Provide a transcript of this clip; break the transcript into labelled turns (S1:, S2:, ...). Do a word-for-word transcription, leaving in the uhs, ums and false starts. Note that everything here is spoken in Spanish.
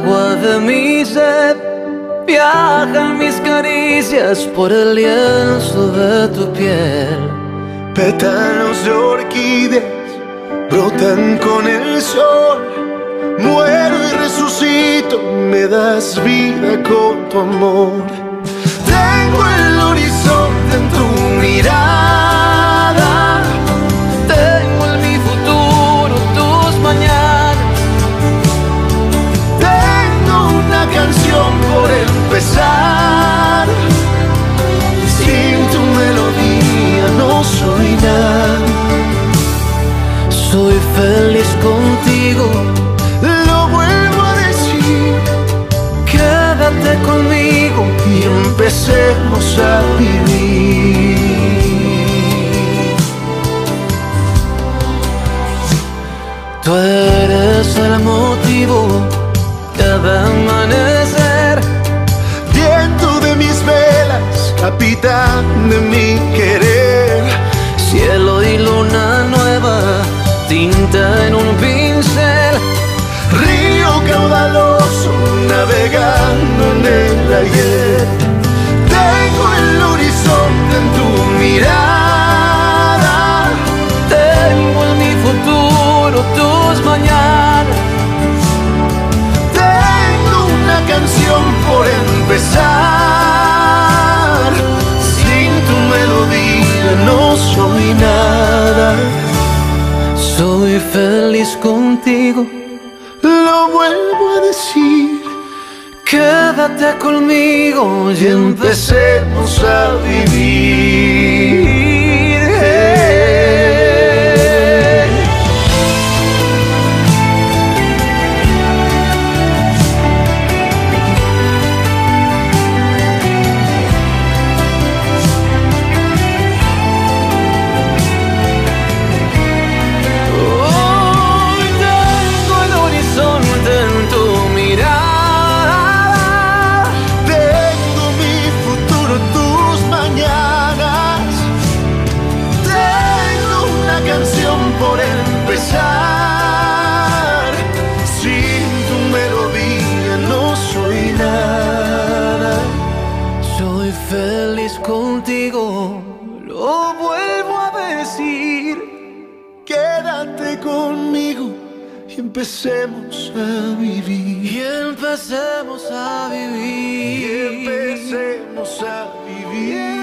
S1: agua de mi sed, viajan mis caricias por el lienzo de tu piel.
S2: Pétalos de orquídeas brotan con el sol. Muero y resucito, me das vida con tu amor. Tengo el horizonte en tu mirada,
S1: Tengo en mi futuro tus mañanas.
S2: tengo una canción por empezar. Sin tu melodía no soy nada.
S1: Soy feliz contigo,
S2: Lo vuelvo a decir,
S1: quédate conmigo
S2: y empecemos a vivir.
S1: Tú eres el motivo, cada amanecer,
S2: Viento de mis velas, capitán de mi querer.
S1: cielo y luna nueva, tinta en un pincel.
S2: Río caudaloso, navegando en el ayer. Tengo el horizonte en tu mirada,
S1: Tengo en mi futuro tus mañanas.
S2: tengo una canción por empezar. Sin tu melodía no soy nada.
S1: Soy feliz contigo,
S2: Lo vuelvo a decir,
S1: quédate conmigo y
S2: y empecemos a vivir.
S1: Hoy tengo el horizonte en tu mirada.
S2: Tengo mi futuro, tus mañanas. Tengo una canción por empezar. Sin tu melodía no soy nada.
S1: Soy feliz contigo, lo vuelvo a decir.
S2: Quédate conmigo y empecemos a vivir.
S1: Y empecemos a
S2: Y
S1: vivir.
S2: empecemos a vivir.